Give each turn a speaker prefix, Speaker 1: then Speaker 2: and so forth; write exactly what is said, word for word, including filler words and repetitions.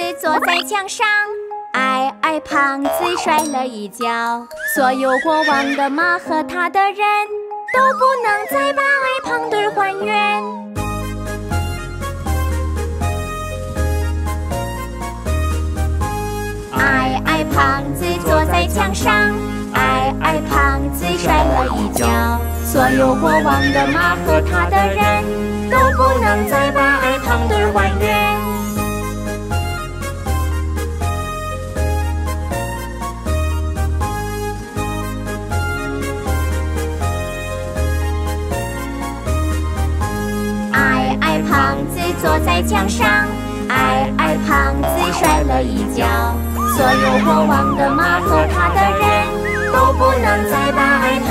Speaker 1: 坐在墙上，矮矮胖子摔了一跤，所有过往的马和他的人都不能再把矮胖墩还原。矮矮胖子坐在墙上，矮矮胖子摔了一跤，所有过往的马和他的人都不能再把矮胖墩还原。矮矮胖子坐在墙上，矮矮胖子摔了一跤，所有过往的马和他的人都不能再把矮